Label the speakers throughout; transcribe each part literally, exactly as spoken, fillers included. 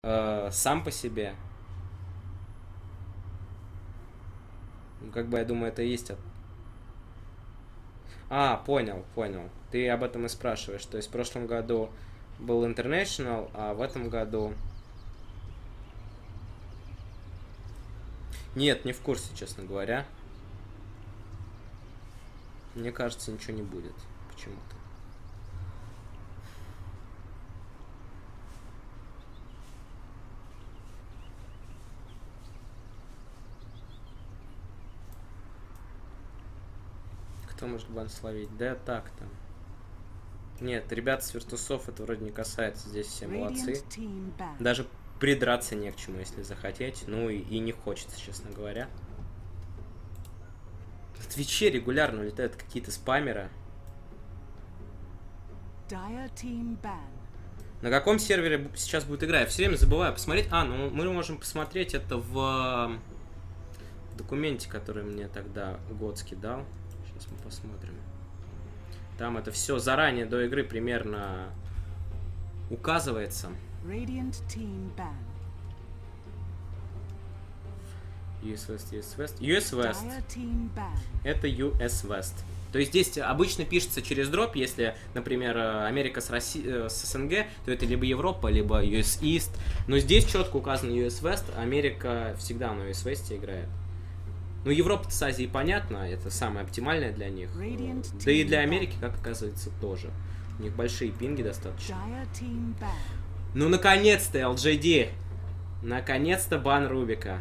Speaker 1: э, сам по себе. Ну, как бы, я думаю, это и есть... от- А, понял, понял. Ты об этом и спрашиваешь. То есть в прошлом году был International, а в этом году... Нет, не в курсе, честно говоря. Мне кажется, ничего не будет почему-то. Кто может бан словить? Да так там. Нет, ребят с Виртусов это вроде не касается. Здесь все молодцы. Даже придраться не к чему, если захотеть. Ну и, и не хочется, честно говоря. В Твиче регулярно улетают какие-то спамеры. На каком сервере сейчас будет игра? Я все время забываю посмотреть. А, ну мы можем посмотреть это в, в документе, который мне тогда Готский дал. Сейчас мы посмотрим. Там это все заранее до игры примерно указывается. ю эс West, ю эс West. ю эс West. Это ю эс West. То есть здесь обычно пишется через дроп, если, например, Америка с, Росси... с СНГ, то это либо Европа, либо ю эс East. Но здесь четко указано ю эс West, Америка всегда на ю эс West играет. Ну, Европа с Азией понятно, это самое оптимальное для них. Да и для Америки, как оказывается, тоже. У них большие пинги достаточно. Ну, наконец-то, эл джей ди! Наконец-то бан Рубика.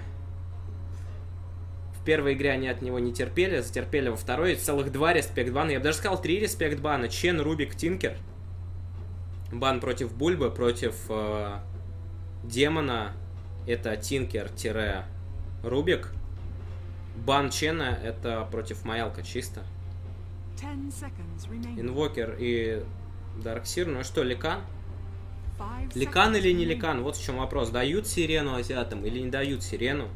Speaker 1: В первой игре они от него не терпели, затерпели во второй. Целых два респект-бана. Я бы даже сказал три респект-бана. Чен, Рубик, Тинкер. Бан против Бульбы, против э, Демона. Это Тинкер-Рубик. Бан Чена это против Маялка чисто. Инвокер и Дарксир. Ну что, Ликан? Ликан или не Ликан? Вот в чем вопрос. Дают сирену азиатам или не дают сирену?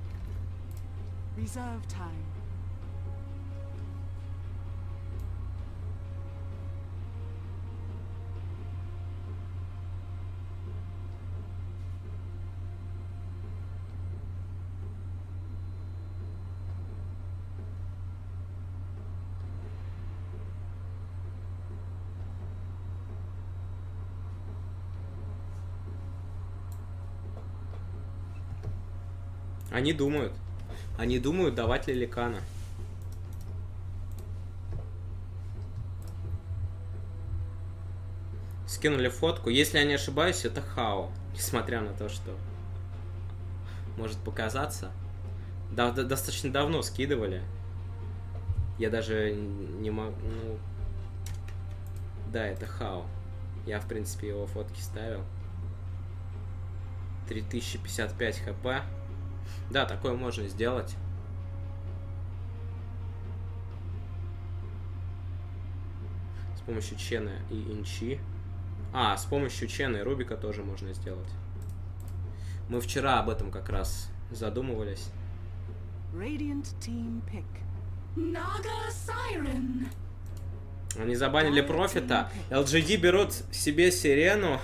Speaker 1: Они думают. Они думают, давать ли Ликана. Скинули фотку. Если я не ошибаюсь, это Хао. Несмотря на то, что может показаться. Да, да, достаточно давно скидывали. Я даже не могу... Ну... Да, это Хао. Я, в принципе, его фотки ставил. три тысячи пятьдесят пять хп. Да, такое можно сделать. С помощью Чена и Инчи. А, с помощью Чена и Рубика тоже можно сделать. Мы вчера об этом как раз задумывались. Они забанили Профита. эл джей ди берут себе Сирену.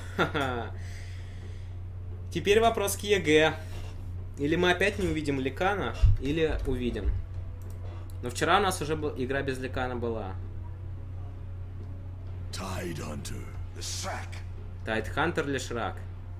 Speaker 1: Теперь вопрос к ЕГЭ. Или мы опять не увидим Ликана, или увидим. Но вчера у нас уже был, игра без Ликана была. Тайдхантер или Шрак?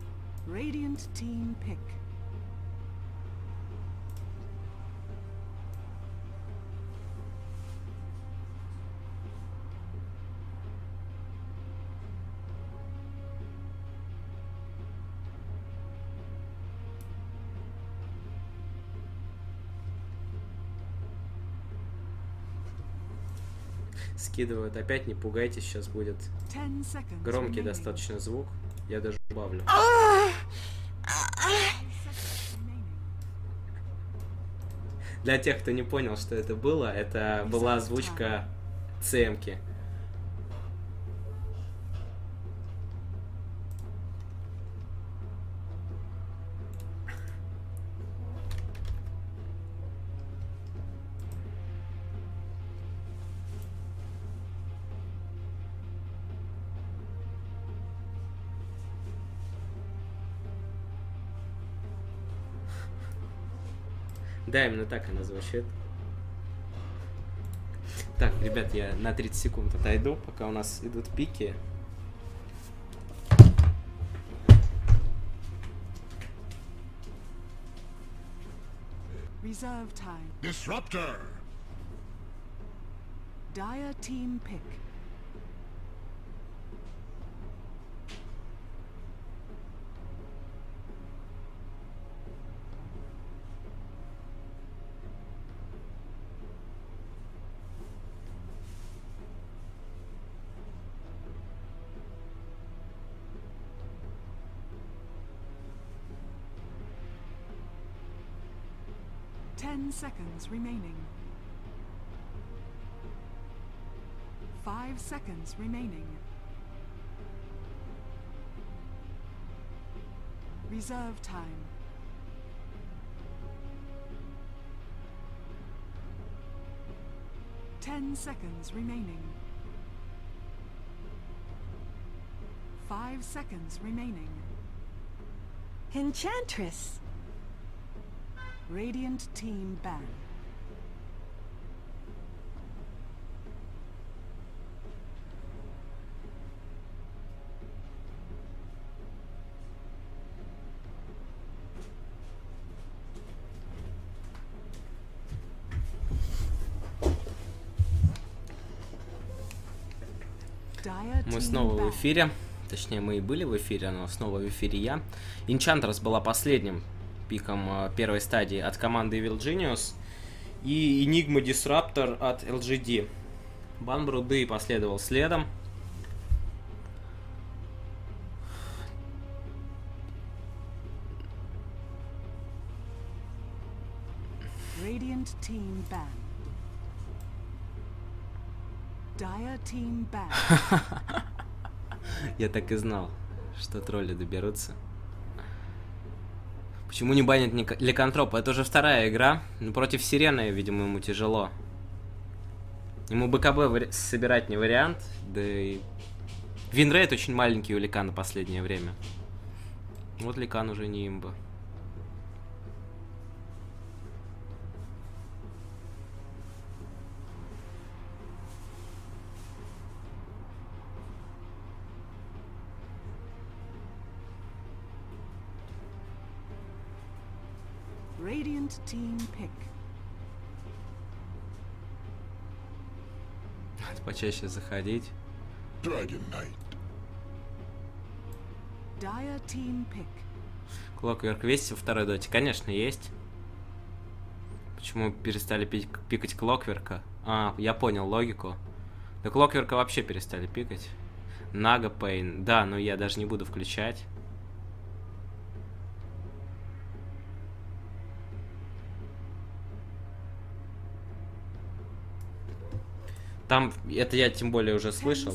Speaker 1: Скидывают. Опять не пугайтесь, сейчас будет громкий достаточно звук. Я даже добавлю. Для тех, кто не понял, что это было, это была озвучка ЦМки. Да, именно так она звучит. Так, ребят, я на тридцать секунд отойду, пока у нас идут пики.
Speaker 2: Reserve time.
Speaker 3: Disruptor.
Speaker 2: Dire team pick. Ten seconds remaining. Five seconds remaining. Reserve time. Ten seconds remaining. Five seconds remaining.
Speaker 4: Enchantress.
Speaker 2: Radiant team ban.
Speaker 1: Мы снова в эфире. Точнее, мы и были в эфире, но снова в эфире я. Enchantress была последним пиком первой стадии от команды Evil Genius. И Enigma Disruptor от эл джи ди. Бан Бруды последовал следом.
Speaker 2: Radiant team ban. Dire team ban.
Speaker 1: Я так и знал, что тролли доберутся. Почему не банят Ликантропа? Это уже вторая игра. Ну, против Сирены, видимо, ему тяжело. Ему БКБ собирать не вариант. Да и... Винрейт очень маленький у Ликана в последнее время. Вот Ликан уже не имба.
Speaker 2: Radiant team pick.
Speaker 1: Надо почаще заходить.
Speaker 3: Dragon Knight.
Speaker 2: Dire team pick.
Speaker 1: Clockwork есть во второй доте? Конечно, есть. Почему перестали пик пикать Клокверка? А, я понял логику. Да Клокверка вообще перестали пикать. Нага Пейн. Да, но я даже не буду включать. Там, это я тем более уже слышал.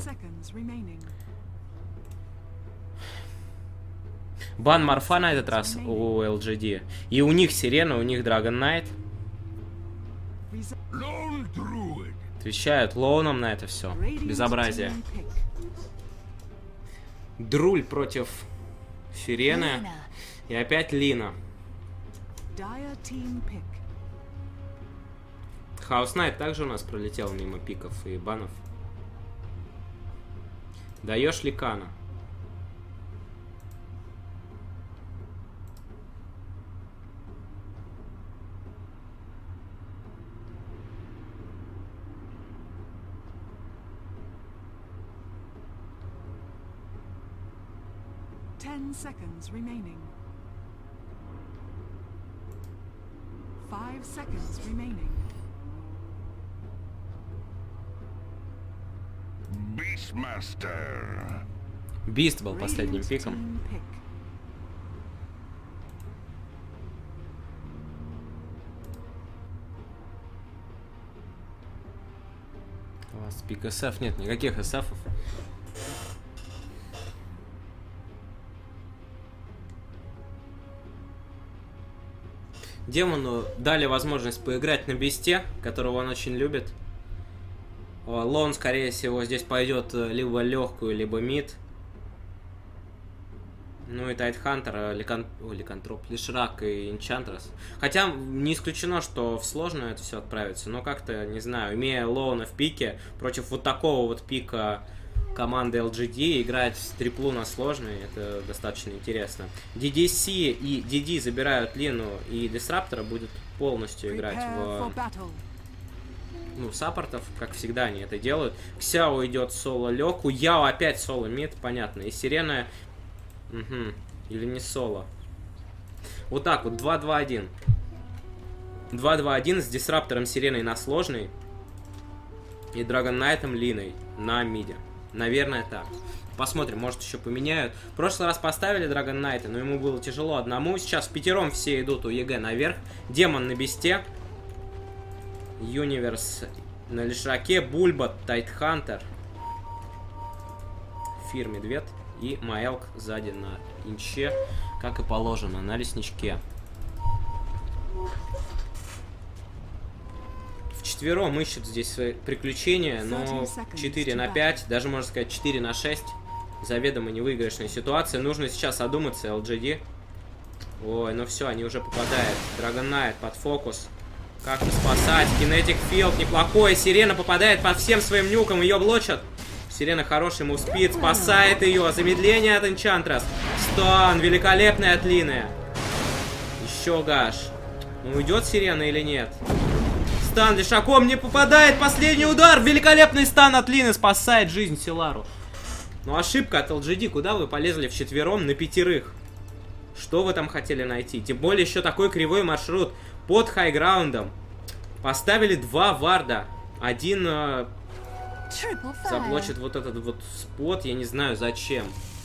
Speaker 1: Бан Марфа на этот раз у эл джи ди. И у них Сирена, у них Dragon Knight. Отвечают лоуном на это все. Безобразие. Друль против Сирены. И опять Лина. Хаус Найт также у нас пролетел мимо пиков и банов. Даешь Ликана.
Speaker 2: Ten seconds remaining. Five seconds remaining.
Speaker 3: Beastmaster.
Speaker 1: Бист был последним пиком. У вас пик эс эф? Нет, никаких эс эфов. Демону дали возможность поиграть на бисте, которого он очень любит. Лон, скорее всего, здесь пойдет либо легкую, либо мид. Ну и Тайтхантер, Ликан... О, Ликантроп, Лишрак и Энчантрес. Хотя не исключено, что в сложную это все отправится, но как-то, не знаю, имея Лоуна в пике, против вот такого вот пика команды эл джи ди играть триплу на сложный, это достаточно интересно. ди ди си и ди ди забирают Лину и Дисраптора, будет полностью играть в... Ну, саппортов, как всегда, они это делают. Ксяо идет соло Лёку, Яо опять соло мид, понятно. И Сирена... Угу. Или не соло. Вот так вот, два-два-один. два-два-один с Дисраптором, Сиреной на сложный. И Драгон Найтом, Линой на миде. Наверное, так. Посмотрим, может еще поменяют. В прошлый раз поставили Драгон Найта, но ему было тяжело одному. Сейчас пятером все идут у ЕГЭ наверх. Демон на бесте. Юниверс на Лишраке. Бульба, Тайтхантер. Фир, Медведь. И Маэлк сзади на инче, как и положено, на лесничке. Вчетвером ищут здесь свои приключения, но четыре на пять, даже можно сказать четыре на шесть. Заведомо невыигрышная ситуация. Нужно сейчас одуматься, эл джи ди. Ой, ну все, они уже попадают. Драгон Найт под фокус. Как спасать? Кинетик филд неплохой. Сирена попадает по всем своим нюкам, ее блочат. Сирена хороший мувспид, спасает ее. Замедление от Энчантрес. Стан, великолепный от Лины. Еще гаш. Ну уйдет Сирена или нет? Стан Лишаком не попадает. Последний удар. Великолепный стан от Лины. Спасает жизнь Силару. Ну ошибка от эл джи ди. Куда вы полезли вчетвером на пятерых? Что вы там хотели найти? Тем более еще такой кривой маршрут. Под хайграундом. Поставили два варда. Один... Э заблочит вот этот вот спот, я не знаю зачем.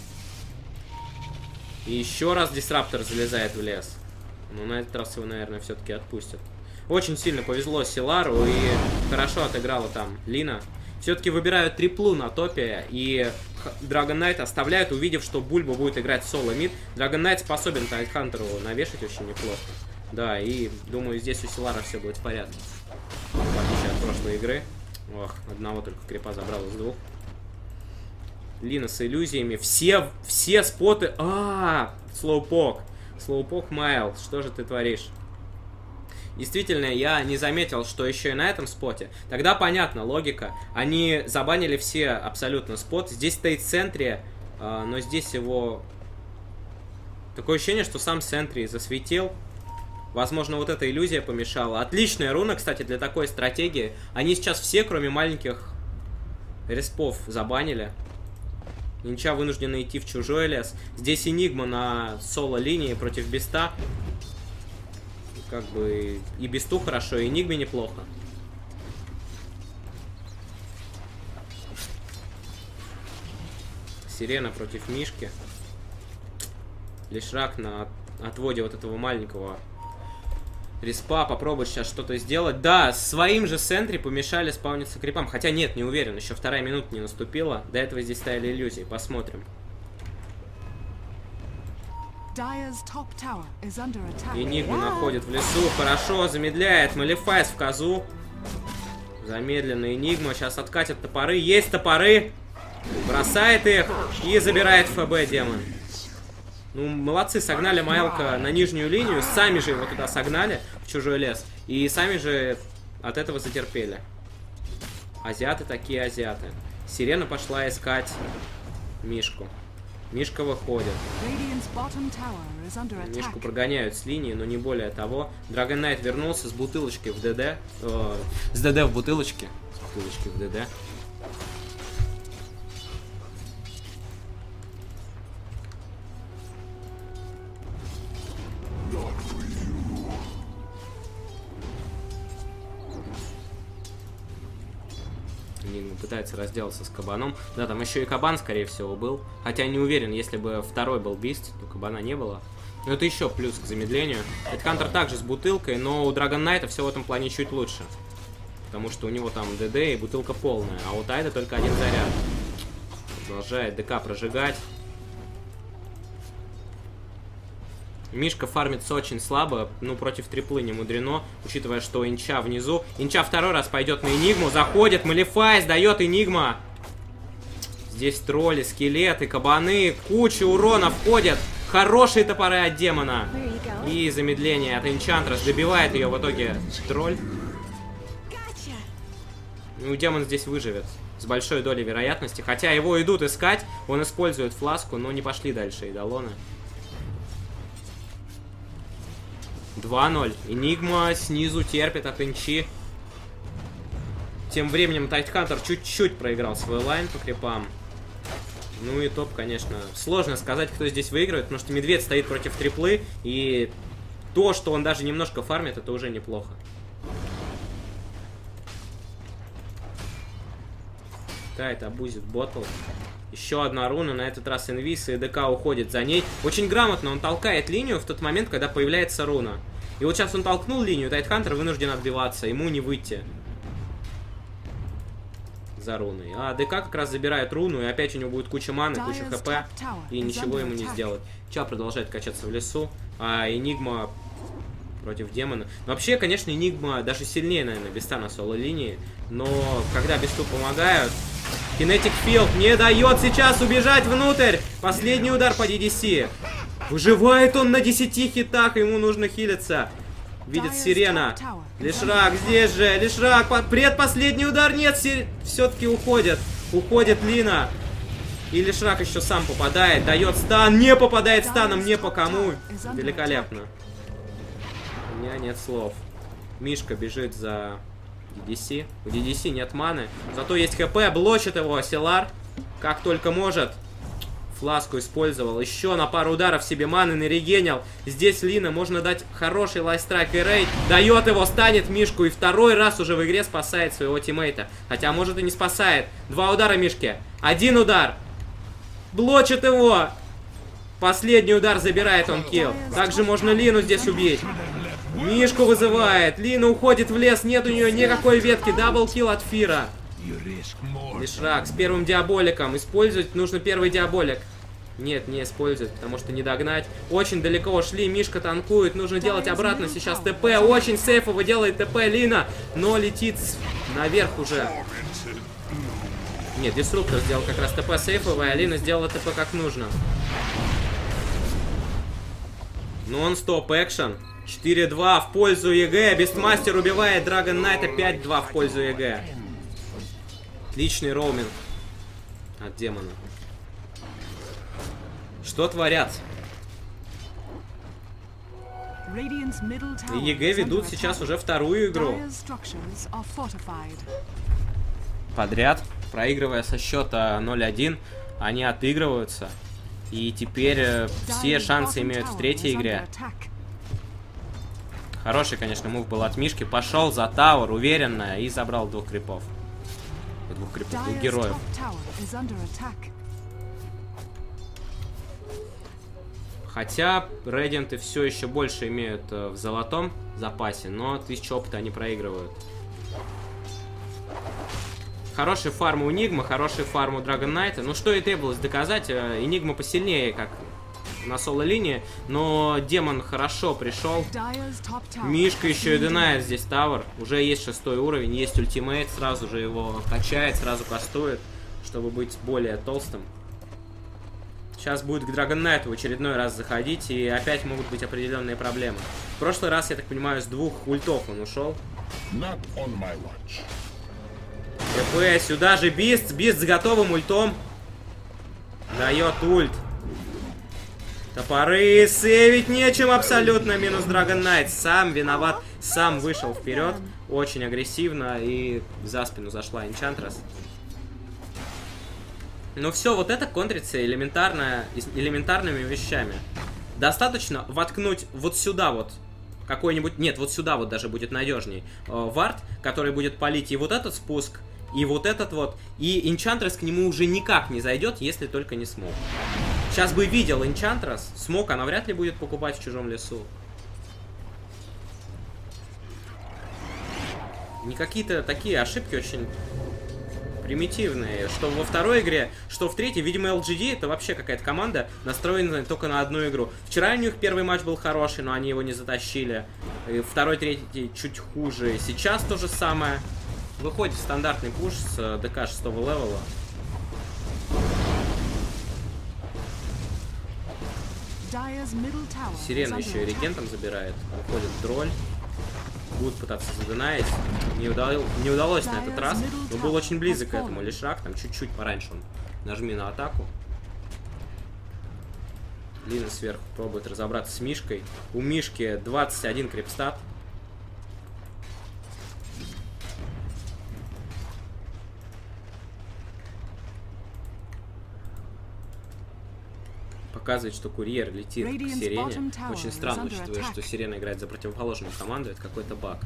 Speaker 1: И еще раз Дисраптор залезает в лес. Но на этот раз его, наверное, все-таки отпустят. Очень сильно повезло Силару, и хорошо отыграла там Лина. Все-таки выбирают триплу на топе, и Драгон Найт оставляют, увидев, что Бульба будет играть соло мид. Драгон Найт способен Тайтхантеру навешать очень неплохо. Да, и думаю, здесь у Силара все будет в порядке. В отличие от прошлой игры. Ох, одного только крипа забрал из двух. Лина с иллюзиями. Все, все споты... А, слоупок. Слоупок Майл. Что же ты творишь? Действительно, я не заметил, что еще и на этом споте. Тогда понятно, логика. Они забанили все абсолютно спот. Здесь стоит Сентри, но здесь его... Такое ощущение, что сам Сентри засветил. Возможно, вот эта иллюзия помешала. Отличная руна, кстати, для такой стратегии. Они сейчас все, кроме маленьких респов, забанили. Нинча вынуждены идти в чужой лес. Здесь Энигма на соло-линии против Беста. Как бы и Бесту хорошо, и Энигме неплохо. Сирена против Мишки. Лишрак на отводе вот этого маленького респа. Попробует сейчас что-то сделать. Да, своим же Сентри помешали спауниться крипам. Хотя нет, не уверен. Еще вторая минута не наступила. До этого здесь стояли иллюзии. Посмотрим. Энигму находит в лесу. Хорошо, замедляет. Малефайс в козу. Замедленная Энигма. Сейчас откатят топоры. Есть топоры. Бросает их. И забирает ФБ демон. Ну, молодцы, согнали Майлка на нижнюю линию. Сами же его туда согнали, в чужой лес. И сами же от этого затерпели. Азиаты такие азиаты. Сирена пошла искать Мишку. Мишка выходит. Мишку прогоняют с линии, но не более того. Драгон Найт вернулся с бутылочкой в ДД. Э, с ДД в бутылочке. С бутылочкой в ДД. Пытается разделаться с кабаном. Да, там еще и кабан, скорее всего, был. Хотя не уверен, если бы второй был бист, то кабана не было. Но это еще плюс к замедлению. Эдхантер также с бутылкой, но у Драгон Найта все в этом плане чуть лучше. Потому что у него там ДД и бутылка полная. А у Тайда только один заряд. Продолжает ДК прожигать. Мишка фармится очень слабо, ну, против триплы не мудрено, учитывая, что Инча внизу. Инча второй раз пойдет на Энигму, заходит, Малефайс дает Энигма. Здесь тролли, скелеты, кабаны, куча урона входят. Хорошие топоры от демона. И замедление от Энчантрес. Добивает ее в итоге тролль. Ну, демон здесь выживет. С большой долей вероятности. Хотя его идут искать. Он использует фласку, но не пошли дальше Эйдолоны. два ноль. Энигма снизу терпит от Энчи. Тем временем Тайтхантер чуть-чуть проиграл свой лайн по крипам. Ну и топ, конечно. Сложно сказать, кто здесь выигрывает, потому что Медведь стоит против триплы. И то, что он даже немножко фармит, это уже неплохо. Тайт абузит ботл. Еще одна руна, на этот раз инвиз, и ДК уходит за ней. Очень грамотно он толкает линию в тот момент, когда появляется руна. И вот сейчас он толкнул линию, Тайтхантер вынужден отбиваться, ему не выйти за руной. А ДК как раз забирает руну, и опять у него будет куча маны, куча хп, и ничего ему не сделать. Ча продолжает качаться в лесу, а Энигма против демона. Но вообще, конечно, Энигма даже сильнее, наверное, Беста на соло-линии, но когда Бесту помогают... Kinetic Field не дает сейчас убежать внутрь. Последний удар по ди ди си. Выживает он на десяти хитах, ему нужно хилиться. Видит Сирена. Лишрак здесь же. Лишрак, предпоследний удар. Нет, сир... все-таки уходит. Уходит Лина. И Лишрак еще сам попадает. Дает стан. Не попадает станом. Не по кому. Великолепно. У меня нет слов. Мишка бежит за... ди ди си. У ди ди си нет маны. Зато есть хп. Блочит его Силар. Как только может. Фласку использовал. Еще на пару ударов себе маны нарегенил. Здесь Лина. Можно дать хороший лайфстрайк и рейд. Дает его. Станет Мишку. И второй раз уже в игре спасает своего тиммейта. Хотя может и не спасает. Два удара Мишки. Один удар. Блочит его. Последний удар забирает он килл. Также можно Лину здесь убить. Мишку вызывает. Лина уходит в лес. Нет у нее никакой ветки. Даблкилл от Фира. Лишрак с первым диаболиком. Использовать нужно первый диаболик. Нет, не использует, потому что не догнать. Очень далеко ушли. Мишка танкует. Нужно делать обратно сейчас ТП. Очень сейфово делает ТП Лина. Но летит наверх уже. Нет, Дисруптор сделал как раз ТП сейфовое, а Лина сделала ТП как нужно. Нон-стоп экшен. четыре два в пользу ЕГЭ. Бестмастер убивает Драгон Найта. пять два в пользу ЕГЭ. Отличный роуминг от демона. Что творят? И ЕГЭ ведут сейчас уже вторую игру подряд. Проигрывая со счета ноль один, они отыгрываются. И теперь все шансы имеют в третьей игре. Хороший, конечно, мув был от Мишки. Пошел за тауэр уверенно и забрал двух крипов. Двух крипов, двух героев. Хотя Рейдианты все еще больше имеют э, в золотом запасе, но тысячу опыта они проигрывают. Хороший фарм у Энигма, хороший фарм у Драгон Найта. Ну что и требовалось доказать, Энигма посильнее, как на соло-линии, но демон хорошо пришел. Мишка еще и динает здесь тавер. Уже есть шестой уровень, есть ультимейт, сразу же его качает, сразу кастует, чтобы быть более толстым. Сейчас будет к Драгон Найту в очередной раз заходить, и опять могут быть определенные проблемы. В прошлый раз, я так понимаю, с двух ультов он ушел. ТП, сюда же Бист, Бист с готовым ультом. Дает ульт. Топоры, сейвить нечем абсолютно, минус Драгон Найт. Сам виноват, сам вышел вперед. Очень агрессивно, и за спину зашла Энчантрес. Но все, вот это контрится элементарно, элементарными вещами. Достаточно воткнуть вот сюда вот какой-нибудь... Нет, вот сюда вот даже будет надежней. Вард, который будет палить и вот этот спуск, и вот этот вот. И Энчантрес к нему уже никак не зайдет, если только не смог. Сейчас бы видел Энчантрес. Смог она вряд ли будет покупать в чужом лесу. Не какие-то такие ошибки очень примитивные. Что во второй игре, что в третьей. Видимо, эл джи ди это вообще какая-то команда, настроенная только на одну игру. Вчера у них первый матч был хороший, но они его не затащили. И второй, третий чуть хуже. Сейчас то же самое. Выходит стандартный пуш с ДК шестого левела. Сирена еще и регентом забирает. Уходит тролль. Будут пытаться заденаить. Не, удал... не удалось на этот раз. Но был очень близок к этому. Лишрак там чуть-чуть пораньше он. Нажми на атаку. Лина сверху пробует разобраться с Мишкой. У Мишки двадцать один крипстат. Показывает, что курьер летит к Сирене. Очень странно, учитывая, что Сирена играет за противоположную команду. Это какой-то баг.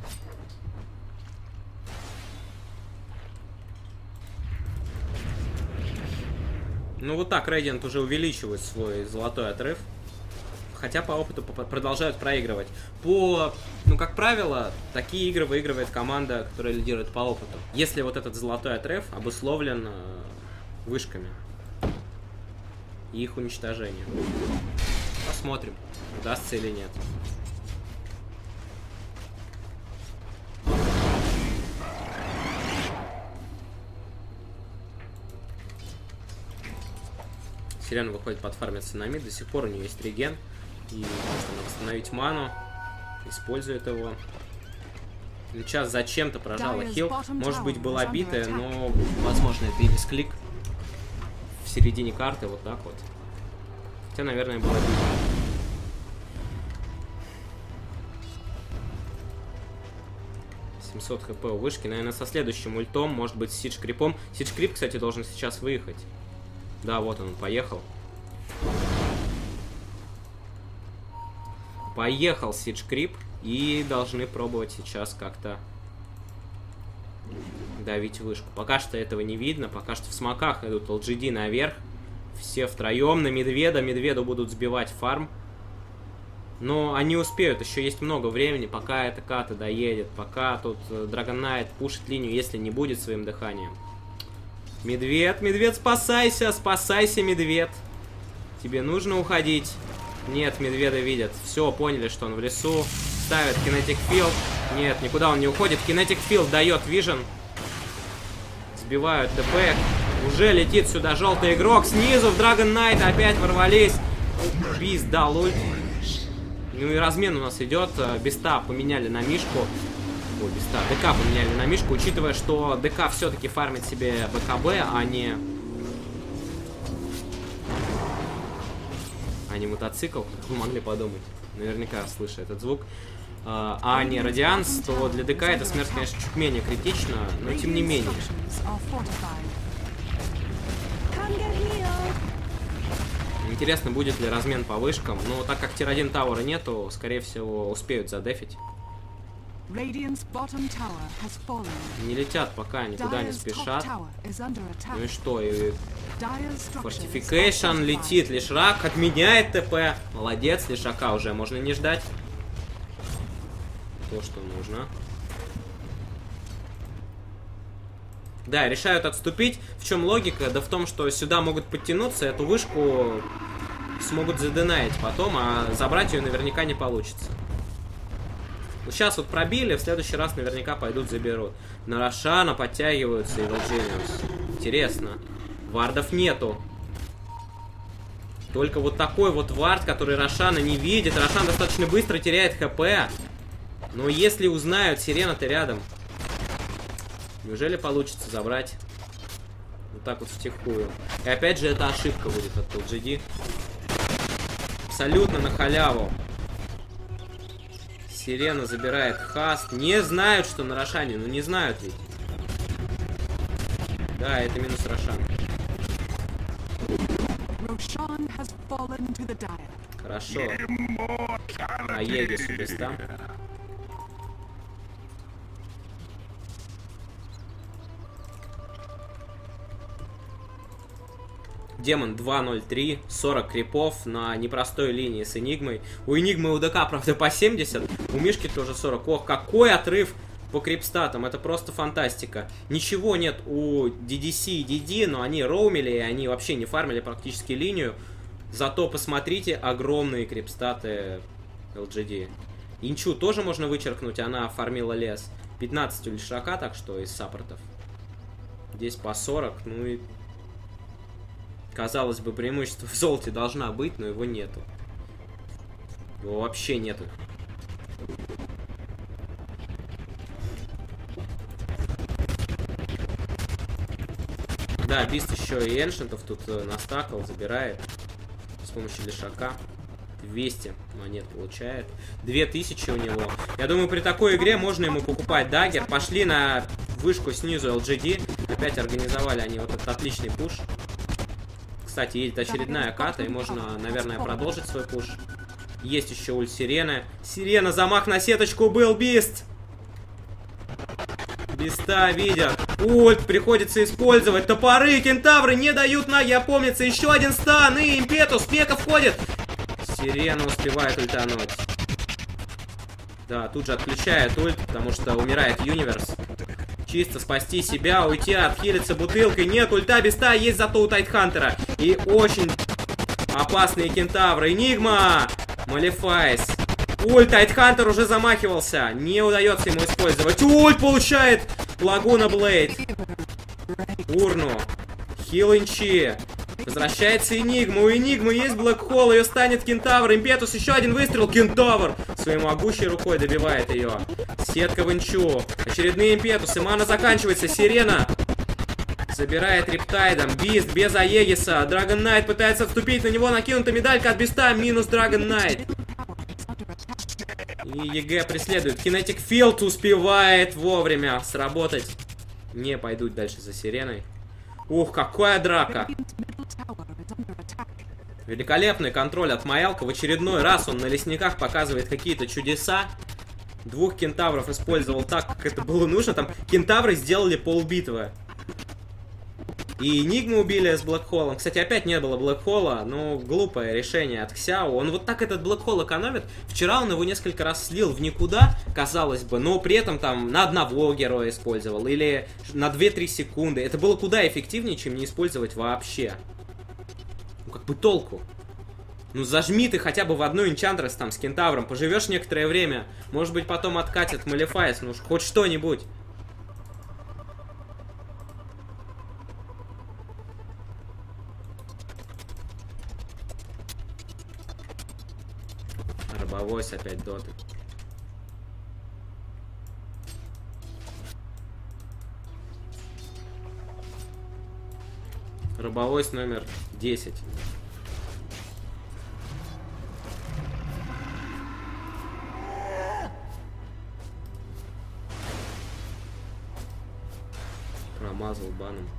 Speaker 1: Ну вот так Radiant уже увеличивает свой золотой отрыв. Хотя по опыту продолжают проигрывать. По, ну как правило, такие игры выигрывает команда, которая лидирует по опыту. Если вот этот золотой отрыв обусловлен вышками и их уничтожением. Посмотрим, удастся или нет. Сирена выходит подфармиться на мид. До сих пор у нее есть реген. И можно восстановить ману. Использует его. Сейчас зачем-то прожала хил. Может быть, была битая, но, возможно, это и мисклик. В середине карты, вот так вот. Хотя, наверное, была битая. семьсот хп у вышки. Наверное, со следующим ультом, может быть, с Сидж Крипом. Сидж Крип, кстати, должен сейчас выехать. Да, вот он, поехал. Поехал Сидж Крип. И должны пробовать сейчас как-то давить вышку. Пока что этого не видно. Пока что в смоках идут эл джи ди наверх. Все втроем на Медведа. Медведу будут сбивать фарм. Но они успеют. Еще есть много времени, пока эта ката доедет. Пока тут Dragon Knight пушит линию, если не будет своим дыханием. Медведь, медведь, спасайся, спасайся, медведь. Тебе нужно уходить. Нет, медведа видят. Все, поняли, что он в лесу. Ставит Kinetic Field. Нет, никуда он не уходит. Kinetic Field дает Vision. Сбивают ТП. Уже летит сюда желтый игрок. Снизу в Dragon Knight опять ворвались. Бист дал ульт. Ну и размен у нас идет. Биста поменяли на Мишку. Ой, Биста. ДК поменяли на Мишку, учитывая, что ДК все-таки фармит себе БКБ, а не... А не мотоцикл, как вы могли подумать. Наверняка слышу этот звук. А, а не Радианс, то для ДК эта смерть, конечно, чуть менее критична, но тем не менее. Интересно, будет ли размен по вышкам. Но так как тир один тауэра нету, скорее всего, успеют задефить. Не летят пока, никуда не спешат. Ну и что? И... Fortification летит. Лишрак отменяет ТП. Молодец, Лишака уже можно не ждать. То, что нужно. Да, решают отступить. В чем логика? Да в том, что сюда могут подтянуться, эту вышку смогут заденаить потом, а забрать ее наверняка не получится. Вот сейчас вот пробили, в следующий раз наверняка пойдут заберут. На Рошана подтягиваются и Волджиниус. Интересно. Вардов нету. Только вот такой вот вард, который Рошана не видит. Рошан достаточно быстро теряет хп. Но если узнают, Сирена-то рядом. Неужели получится забрать? Вот так вот втихую. И опять же, это ошибка будет от эл джи ди. Абсолютно на халяву. Сирена забирает хаст. Не знают, что на Рошане. Ну не знают ведь. Да, это минус Рошан. Хорошо. А Егис у Биста. Демон два ноль три, сорок крипов на непростой линии с Энигмой. У Энигмы и у ДК, правда, по семьдесят. У Мишки тоже сорок. Ох, какой отрыв по крипстатам. Это просто фантастика. Ничего нет у ди ди си и ди ди, но они роумили, и они вообще не фармили практически линию. Зато посмотрите, огромные крипстаты эл джи ди. Инчу тоже можно вычеркнуть, она фармила лес. пятнадцать у Лишрака, так что из саппортов. Здесь по сорок, ну и... Казалось бы, преимущество в золоте должна быть, но его нету. Его вообще нету. Да, Бист еще и Эншентов тут э, настакал, забирает с помощью лишака. двести монет получает. две тысячи у него. Я думаю, при такой игре можно ему покупать даггер. Пошли на вышку снизу эл джи ди. Опять организовали они вот этот отличный пуш. Кстати, едет очередная ката, и можно, наверное, продолжить свой пуш. Есть еще ульт Сирены. Сирена, замах на сеточку был, Бист! Биста видят. Ульт приходится использовать. Топоры, кентавры не дают на... Я помнится, еще один стан, и импетус, пека входит. Сирена успевает ультануть. Да, тут же отключает ульт, потому что умирает Юниверс. Чисто спасти себя, уйти, отхилиться бутылкой. Нет ульта, Биста, есть зато у Тайтхантера. И очень опасные кентавры. Энигма! Малефайс. Ульт, Тайтхантер уже замахивался. Не удается ему использовать. Ульт получает Лагуна Блейд. Урну. Хилинчи. Возвращается Энигма. У Энигмы есть Блэк Холл. Ее станет кентавр. Импетус. Еще один выстрел. Кентавр. Своей могущей рукой добивает ее. Сетка в инчу. Очередные импетусы. Мана заканчивается. Сирена забирает Рептайдом. Бист без Аегиса. Драгон Найт пытается вступить на него. Накинута медалька от Биста. Минус Драгон Найт. И ЕГЭ преследует. Кинетик Филд успевает вовремя сработать. Не пойдут дальше за Сиреной. Ух, какая драка. Великолепный контроль от Маялка. В очередной раз он на лесниках показывает какие-то чудеса. Двух кентавров использовал так, как это было нужно. Там кентавры сделали полбитвы. И Энигму убили с Блэкхоллом. Кстати, опять не было Блэкхолла. Ну, глупое решение от Ксяо. Он вот так этот Блэкхолл экономит. Вчера он его несколько раз слил в никуда, казалось бы. Но при этом там на одного героя использовал. Или на две-три секунды. Это было куда эффективнее, чем не использовать вообще. Ну, как бы толку. Ну, зажми ты хотя бы в одну Энчантрес там с кентавром. Поживешь некоторое время. Может быть, потом откатят Малефайс. Ну, хоть что-нибудь. Рабовойс опять доты. Рабовойс номер десять. Промазал баном.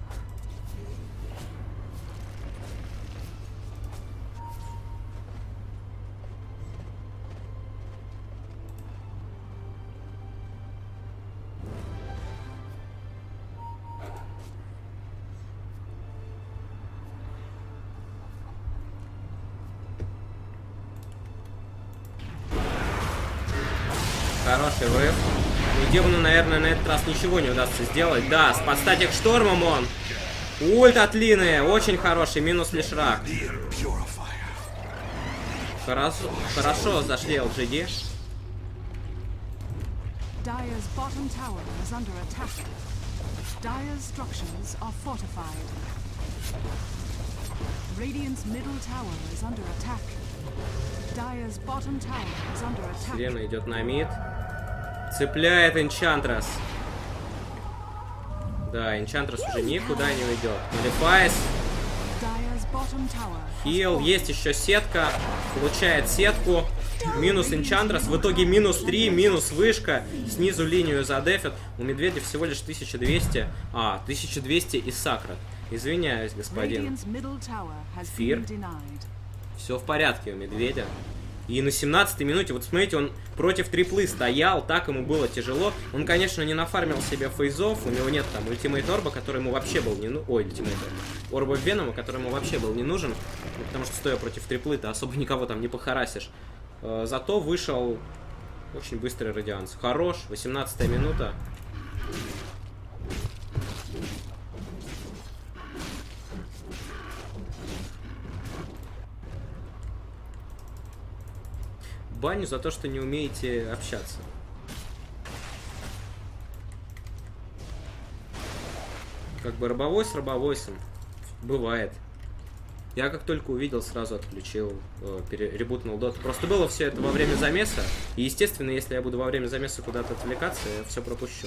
Speaker 1: Хороший врыв. У Демона, наверное, на этот раз ничего не удастся сделать. Да, с подстатик штормом он. Ульт от Лины. Очень хороший. Минус лишрак. Хорошо, хорошо зашли эл джи ди.
Speaker 2: Dire's bottom tower is under attack. Dire's structures are fortified. Radiant's middle tower is under attack. Dire's bottom tower is under attack.
Speaker 1: Сирена идет на мид. Цепляет Энчантрес. Да, Энчантрес уже никуда не уйдет. Малефайс. Хил. Есть еще сетка. Получает сетку. Минус Энчантрес. В итоге минус три, минус вышка. Снизу линию задефят. У Медведя всего лишь тысяча двести. А, тысяча двести и Сакра. Извиняюсь, господин Фир. Все в порядке у Медведя. И на семнадцатой минуте, вот смотрите, он против триплы стоял, так ему было тяжело. Он, конечно, не нафармил себе фейзов, у него нет там ультимейт орба, который ему вообще был не нужен. Ой, ультимейт орба Венома, который ему вообще был не нужен. Ну, потому что стоя против триплы, ты особо никого там не похарасишь. Э, зато вышел очень быстрый радианс. Хорош, восемнадцатая минута. Баню за то, что не умеете общаться. Как бы рабовой с рабовойсом. Бывает. Я как только увидел, сразу отключил, э, пере, ребутнул доту. Просто было все это во время замеса. И, естественно, если я буду во время замеса куда-то отвлекаться, я все пропущу.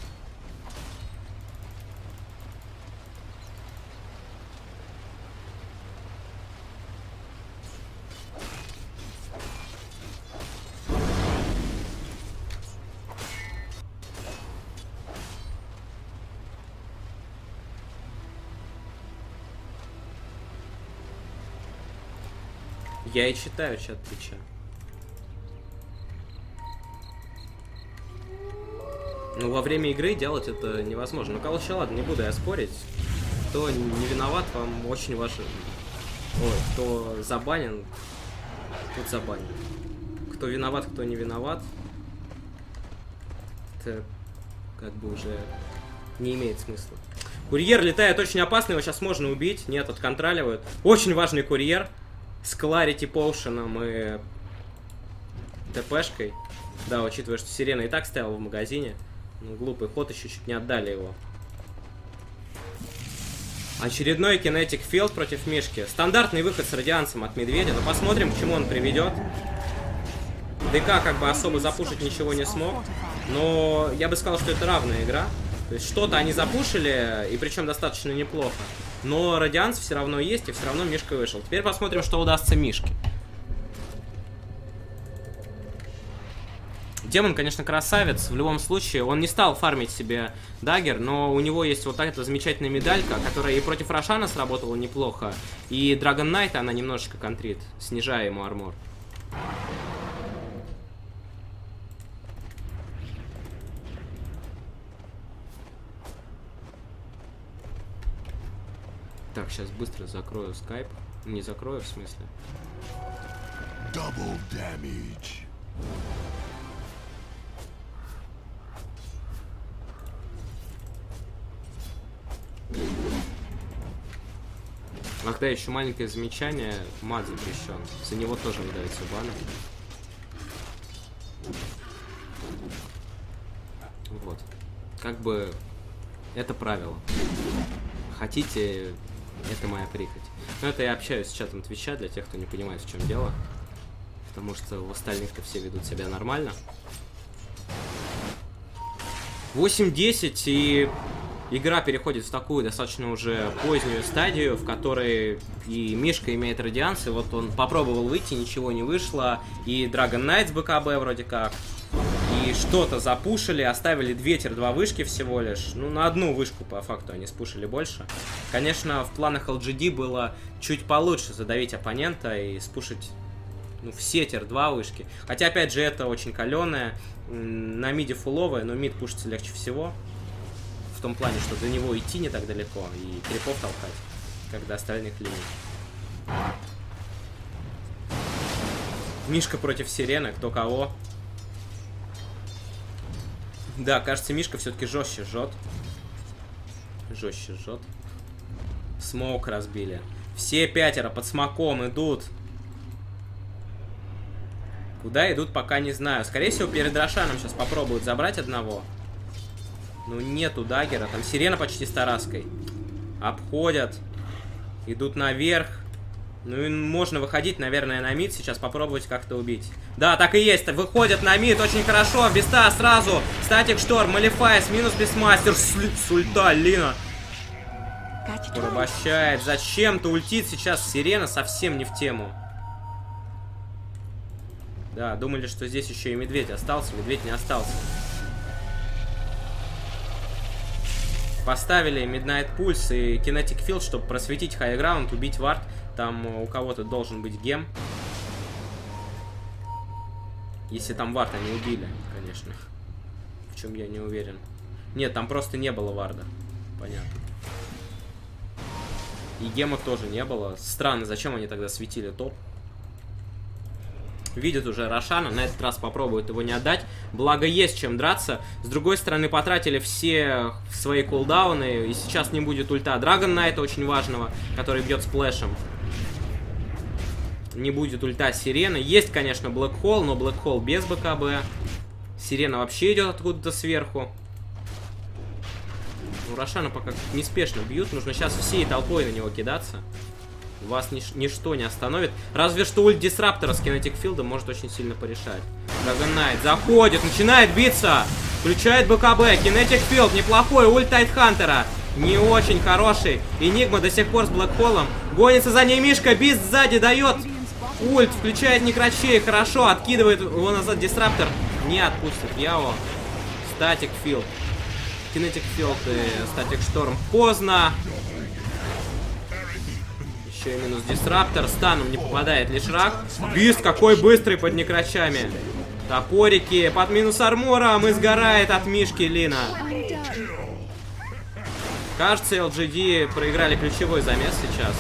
Speaker 1: Я и читаю чат Твича. Ну, во время игры делать это невозможно. Ну, короче, ладно, не буду я спорить. Кто не виноват, вам очень ваше... Ой, кто забанен, тот забанен. Кто виноват, кто не виноват, это как бы уже не имеет смысла. Курьер летает очень опасно, его сейчас можно убить. Нет, отконтроливают. Очень важный курьер. С Clarity Potion'ом и ТПшкой. Да, учитывая, что Сирена и так стояла в магазине. Ну, глупый ход, еще чуть не отдали его. Очередной Kinetic Field против Мишки. Стандартный выход с радианцем от Медведя. Но посмотрим, к чему он приведет. ДК как бы особо запушить ничего не смог. Но я бы сказал, что это равная игра. То есть что-то они запушили, и причем достаточно неплохо. Но радианс все равно есть, и все равно Мишка вышел. Теперь посмотрим, что удастся Мишке. Демон, конечно, красавец. В любом случае, он не стал фармить себе даггер, но у него есть вот эта замечательная медалька, которая и против Рошана сработала неплохо. И Драгон Найта она немножечко контрит, снижая ему армор. Так, сейчас быстро закрою скайп. Не закрою, в смысле.
Speaker 3: Double damage.
Speaker 1: Ах да, еще маленькое замечание. Мат запрещен. За него тоже не дается бана. Вот. Как бы это правило. Хотите... Это моя прихоть. Но это я общаюсь с чатом Твича, для тех, кто не понимает, в чем дело. Потому что у остальных-то все ведут себя нормально. восемь десять, и игра переходит в такую достаточно уже позднюю стадию, в которой и Мишка имеет радианс, и вот он попробовал выйти, ничего не вышло. И Dragon Knight с БКБ вроде как. И что-то запушили, оставили две-два вышки всего лишь. Ну, на одну вышку, по факту, они спушили больше. Конечно, в планах эл джи ди было чуть получше задавить оппонента и спушить, ну, все тир-два вышки. Хотя, опять же, это очень каленое. На миде фуловое, но мид пушится легче всего. В том плане, что до него идти не так далеко и крипов толкать, как до остальных линий. Мишка против Сирены, кто кого. Да, кажется, Мишка все-таки жестче жжет. Жестче жжет. Смоук разбили. Все пятеро под смоком идут. Куда идут, пока не знаю. Скорее всего, перед Рошаном сейчас попробуют забрать одного. Ну, нету даггера. Там Сирена почти с Тараской. Обходят. Идут наверх. Ну и можно выходить, наверное, на мид. Сейчас попробовать как-то убить. Да, так и есть. Выходят на мид. Очень хорошо. Беста сразу. Статик Шторм. Малифайс. Минус Бестмастер. Сульта. Лина. Порабощает. Зачем-то ультит сейчас Сирена. Совсем не в тему. Да, думали, что здесь еще и медведь остался. Медведь не остался. Поставили Midnight Pulse и Kinetic Field, чтобы просветить хайграунд, убить вард. Там у кого-то должен быть гем. Если там вард они убили, конечно. В чем я не уверен. Нет, там просто не было варда. Понятно. И гемов тоже не было. Странно, зачем они тогда светили топ? Видят уже Рошана, на этот раз попробуют его не отдать. Благо есть чем драться. С другой стороны, потратили все свои кулдауны, и сейчас не будет ульта Dragon Knight очень важного, который бьет сплэшем. Не будет ульта Сирены. Есть, конечно, Black Hole, но Black Hole без БКБ. Сирена вообще идет откуда-то сверху. Ну, Рошана пока неспешно бьют. Нужно сейчас всей толпой на него кидаться. Вас нич ничто не остановит. Разве что ульт Дисраптора с Kinetic Field может очень сильно порешать. Dragon Knight заходит, начинает биться. Включает БКБ. Kinetic Field неплохой. Ульт Тайтхантера не очень хороший. Энигма до сих пор с Блэкхолом. Гонится за ней Мишка. Бист сзади дает ульт. Включает Некрачей. Хорошо. Откидывает его назад Дисраптор. Не отпустит Яо. Static Field. Kinetic Field и Static Storm. Поздно. Еще и минус Дисраптор. Станом не попадает Лишрак. Бист какой быстрый под Некрачами. Топорики. Под минус армором. И сгорает от Мишки Лина. Кажется, эл джи ди проиграли ключевой замес сейчас.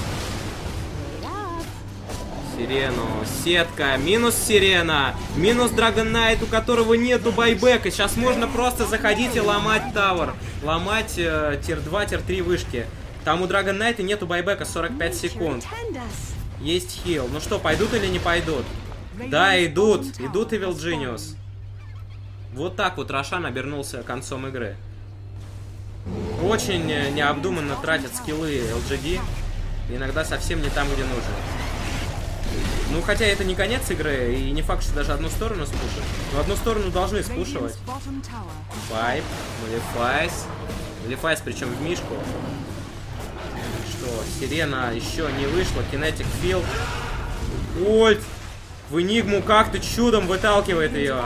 Speaker 1: Сирену. Сетка. Минус Сирена. Минус Dragon Knight, у которого нету байбека. Сейчас можно просто заходить и ломать тавер. Ломать э, тир два, тир три вышки. Там у Dragon Knight нету байбека сорок пять секунд. Есть хил. Ну что, пойдут или не пойдут? Да, идут. Идут Evil Genius. Вот так вот Рошан обернулся концом игры. Очень необдуманно тратят скиллы эл джи ди. Иногда совсем не там, где нужно. Ну, хотя это не конец игры, и не факт, что даже одну сторону спушат. Но одну сторону должны спушивать. Пайп, Малефайс. Малефайс, причем в Мишку. Что, Сирена еще не вышла. Kinetic Field. Ульт. В Энигму как-то чудом выталкивает ее.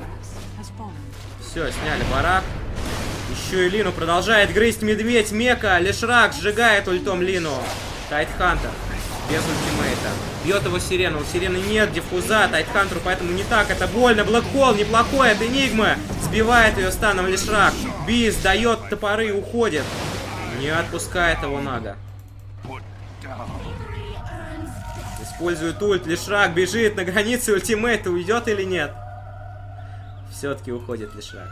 Speaker 1: Все, сняли барак. Еще и Лину продолжает грызть медведь. Мека. Лишрак сжигает ультом Лину. Тайтхантер. Без ультимейта. Бьет его Сирена. У Сирены нет диффуза. Тайтхантеру поэтому не так. Это больно. Блэкхол неплохой от Энигмы. Сбивает ее станом Лишрак. Биз дает топоры и уходит. Не отпускает его Нага. Использует ульт. Лишрак бежит на границе ультимейта. Уйдет или нет? Все-таки уходит Лишрак.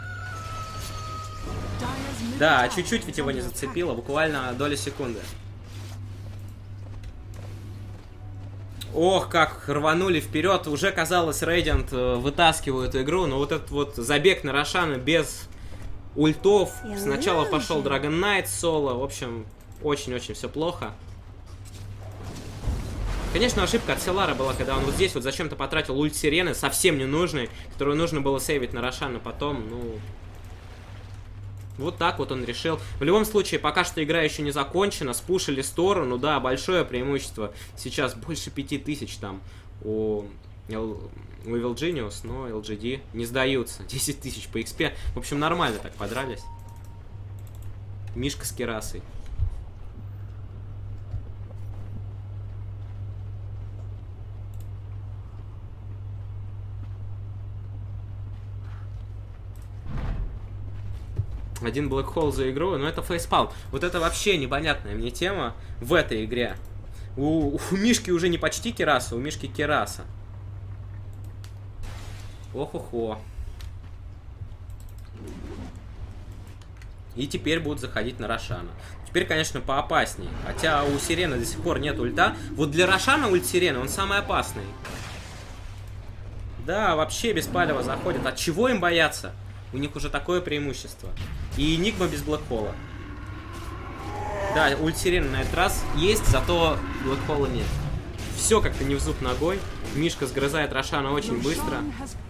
Speaker 1: Да, чуть-чуть ведь его не зацепило. Буквально доля секунды. Ох, как рванули вперед. Уже казалось, Radiant вытаскивают игру. Но вот этот вот забег на Рошана без ультов. Сначала пошел Dragon Knight соло. В общем, очень-очень все плохо. Конечно, ошибка от Селара была, когда он вот здесь вот зачем-то потратил ульт Сирены, совсем ненужный, которую нужно было сейвить на Рошана потом, ну... Вот так вот он решил. В любом случае, пока что игра еще не закончена, спушили сторону, да, большое преимущество. Сейчас больше пяти тысяч там у, L... у Evil Genius, но эл джи ди не сдаются. десять тысяч по экспе. В общем, нормально так подрались. Мишка с Керасой. Один блэкхол за игру, но это фейспалм. Вот это вообще непонятная мне тема в этой игре. У, у Мишки уже не почти Кераса, у Мишки Кераса. Ох-охо. И теперь будут заходить на Рошана. Теперь, конечно, поопаснее. Хотя у Сирены до сих пор нет ульта. Вот для Рошана ульт Сирены, он самый опасный. Да, вообще без палева заходят. От чего им бояться? У них уже такое преимущество. И Энигма без Блэкхола. Да, ульт Сирены на этот раз есть, зато Блэкхола нет. Все как-то не в зуб ногой. Мишка сгрызает Рошана очень быстро.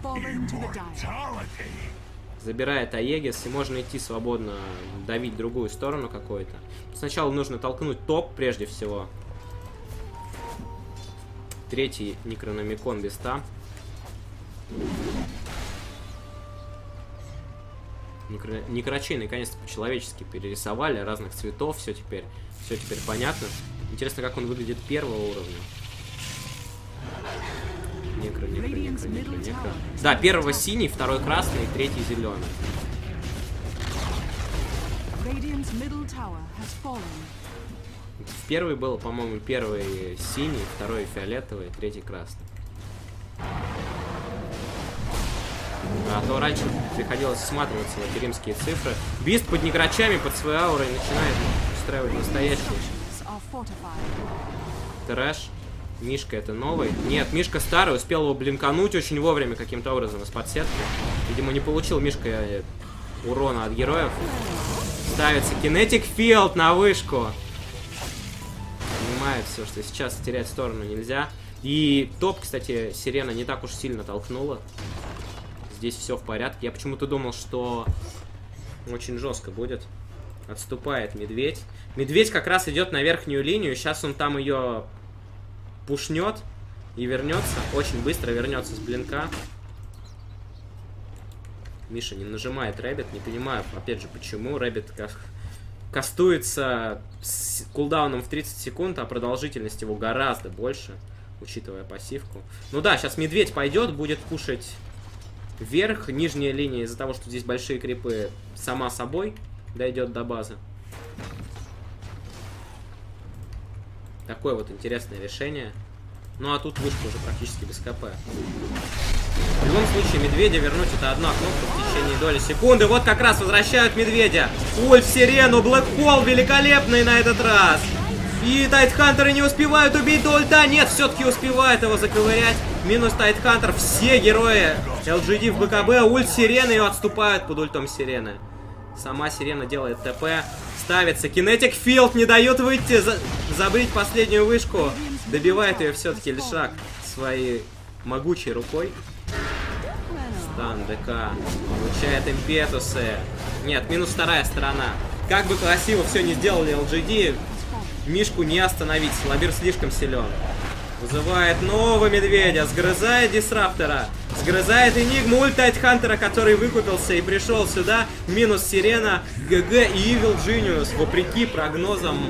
Speaker 1: Забирает Аегис, и можно идти свободно давить другую сторону какую-то. Сначала нужно толкнуть топ прежде всего. Третий Некрономикон без та. Некрачей наконец-то по-человечески перерисовали, разных цветов, все теперь, все теперь понятно. Интересно, как он выглядит первого уровня. Некро, некро, некро, некро, некро. Да, первого синий, второй красный, третий зеленый. Первый был, по-моему, первый синий, второй фиолетовый, третий красный. А то раньше приходилось всматриваться в эти римские цифры. Бист под некрачами, под своей аурой начинает устраивать настоящий трэш. Мишка это новый. Нет, Мишка старый, успел его блинкануть очень вовремя каким-то образом из-под сетки. Видимо, не получил Мишка урона от героев. Ставится Kinetic Field на вышку. понимает все, что сейчас терять сторону нельзя. И топ, кстати, Сирена не так уж сильно толкнула. Здесь все в порядке. Я почему-то думал, что очень жестко будет. Отступает Медведь. Медведь как раз идет на верхнюю линию. Сейчас он там ее пушнет и вернется. Очень быстро вернется с блинка. Миша не нажимает Рэббит. Не понимаю, опять же, почему. Рэббит кастуется с кулдауном в тридцать секунд, а продолжительность его гораздо больше, учитывая пассивку. Ну да, сейчас Медведь пойдет, будет пушить вверх. Нижняя линия из-за того, что здесь большие крипы, сама собой дойдет до базы. Такое вот интересное решение. Ну а тут вышка уже практически без КП. В любом случае, Медведя вернуть — это одна кнопка в течение доли секунды. Вот как раз возвращают Медведя. Ульт в Сирену, Блэкхолл великолепный на этот раз. И Тайтхантеры не успевают убить до ульта. Нет, все-таки успевает его заковырять. Минус Тайтхантер. Все герои эл джи ди в БКБ. Ульт Сирены, и отступают под ультом Сирены. Сама Сирена делает ТП. Ставится. Кинетик Филд не дает выйти, за... забрить последнюю вышку. Добивает ее все-таки Лишак своей могучей рукой. Стан ДК. Получает импетусы. Нет, минус вторая сторона. Как бы красиво все не сделали эл джи ди, Мишку не остановить. Лабир слишком силен. Вызывает нового Медведя. Сгрызает Дисраптора. Сгрызает Энигму. Ульт Тайтхантера, который выкупился и пришел сюда. Минус Сирена. ГГ и Evil Genius. Вопреки прогнозам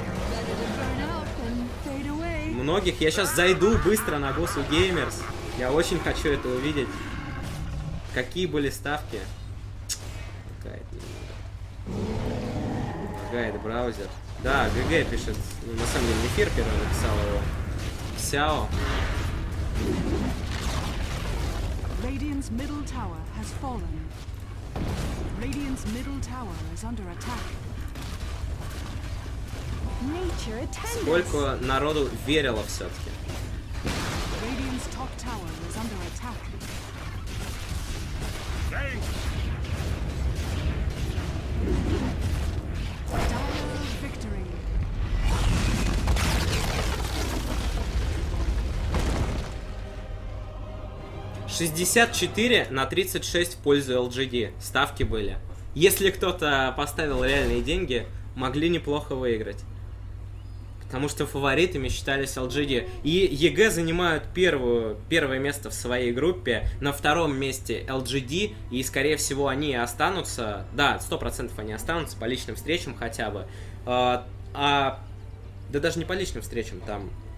Speaker 1: многих. Я сейчас зайду быстро на Госу Геймерс. Я очень хочу это увидеть. Какие были ставки? Лагает немного. Лагает браузер. Да, ГГ пишет. Ну, на самом деле, эфир первый написал его. Сяо.
Speaker 2: Radiant's middle tower has fallen. Radiant's middle tower is under attack.
Speaker 1: Сколько народу верило все-таки.
Speaker 2: Radiant's top tower is under attack. Victory.
Speaker 1: шестьдесят четыре на тридцать шесть в пользу эл джи ди. Ставки были. Если кто-то поставил реальные деньги, могли неплохо выиграть. Потому что фаворитами считались эл джи ди. И ЕГЭ занимают первую, первое место в своей группе. На втором месте эл джи ди. И, скорее всего, они останутся. Да, сто процентов они останутся по личным встречам хотя бы. А, а, да даже не по личным встречам. Там